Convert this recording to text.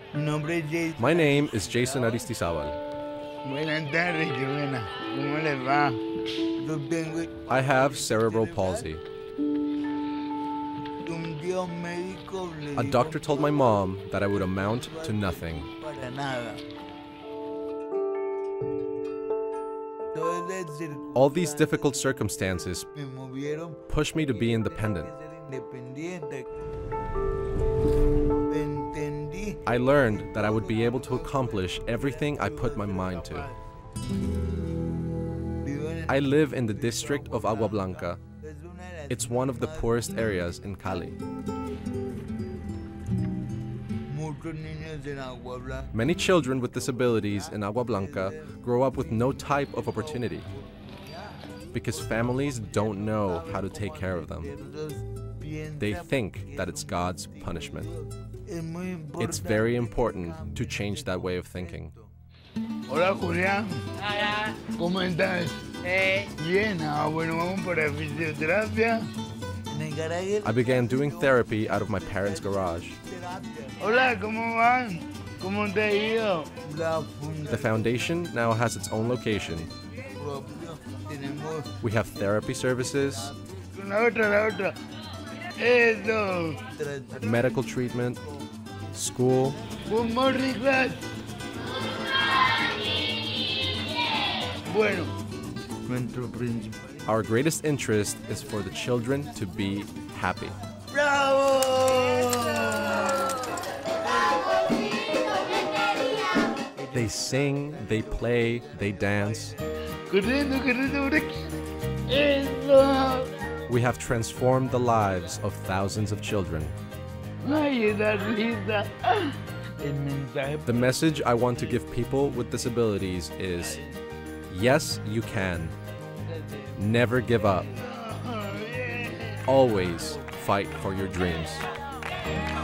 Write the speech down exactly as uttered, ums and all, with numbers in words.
My name is Jeison Aristizábal. I have cerebral palsy. A doctor told my mom that I would amount to nothing. All these difficult circumstances pushed me to be independent. I learned that I would be able to accomplish everything I put my mind to. I live in the district of Agua Blanca. It's one of the poorest areas in Cali. Many children with disabilities in Agua Blanca grow up with no type of opportunity because families don't know how to take care of them. They think that it's God's punishment. It's very important to change that way of thinking. Hola, Julián. ¿Cómo estás? Bien, ah, bueno, vamos para fisioterapia. I began doing therapy out of my parents' garage. Hola, ¿cómo van? ¿Cómo te ha ido? The foundation now has its own location. We have therapy services, La otra, la otra. Eso. medical treatment, school, Good morning, class. Bueno. Our greatest interest is for the children to be happy. ¡Bravo! They sing, they play, they dance. Corriendo, corriendo por aquí. Eso. We have transformed the lives of thousands of children. Ay, esa risa. El mensaje. The message I want to give people with disabilities is, yes, you can. Never give up. Always fight for your dreams.